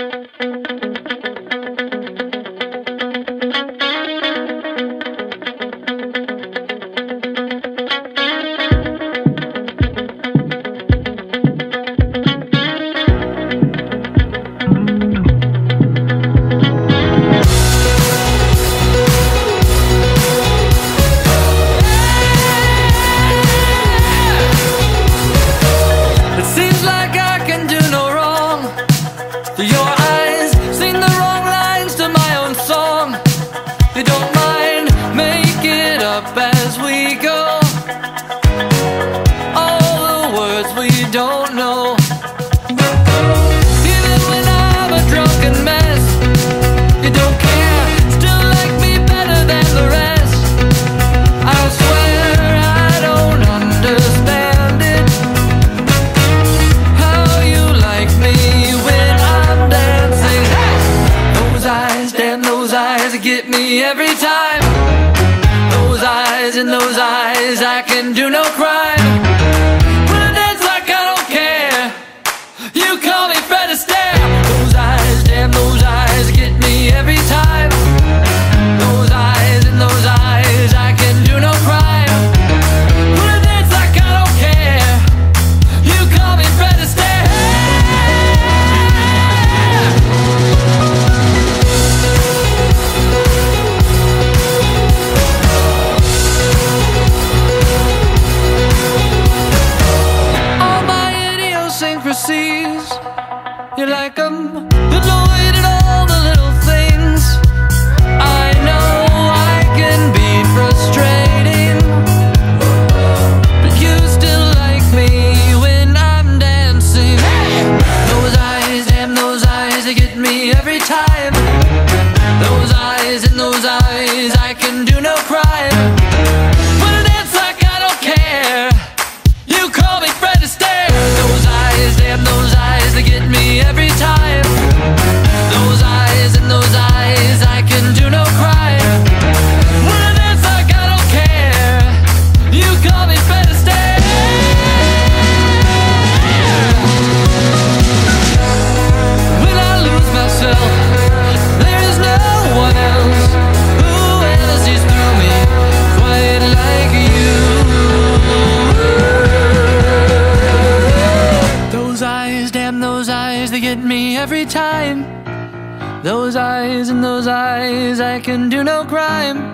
Your eyes sing the wrong lines to my own song. You don't mind, make it up as we go. All the words we don't know. Even when I'm a drunken mess, you don't care, still like me better than the rest. I swear I don't understand it, how you like me when I'm dancing. Hey! Those eyes, damn those eyes, get me every time. Those eyes, in those eyes, I can do no crime. When I dance like I don't care, you call me Fred Astaire. Those eyes, damn those eyes, get me every time. Those eyes, in those eyes, I can do no crime. When I dance like I don't care, you call me Fred Astaire. All my idiosyncrasies, you like 'em, annoyed at all the little things. I know I can be frustrating, but you still like me when I'm dancing. Hey! Those eyes, damn those eyes, they get me every time. Those eyes, in those eyes, I can do no crime. When I dance like I don't care, you call me Fred Astaire. Those eyes, damn those eyes, they get me every time. Those eyes, in those eyes, I can do no crime. When I dance like I don't care, you call me Fred Astaire. When I lose myself, there's no one else who ever sees through me quite like you. Those eyes, damn those eyes, they get me every time. Those eyes, in those eyes, I can do no crime.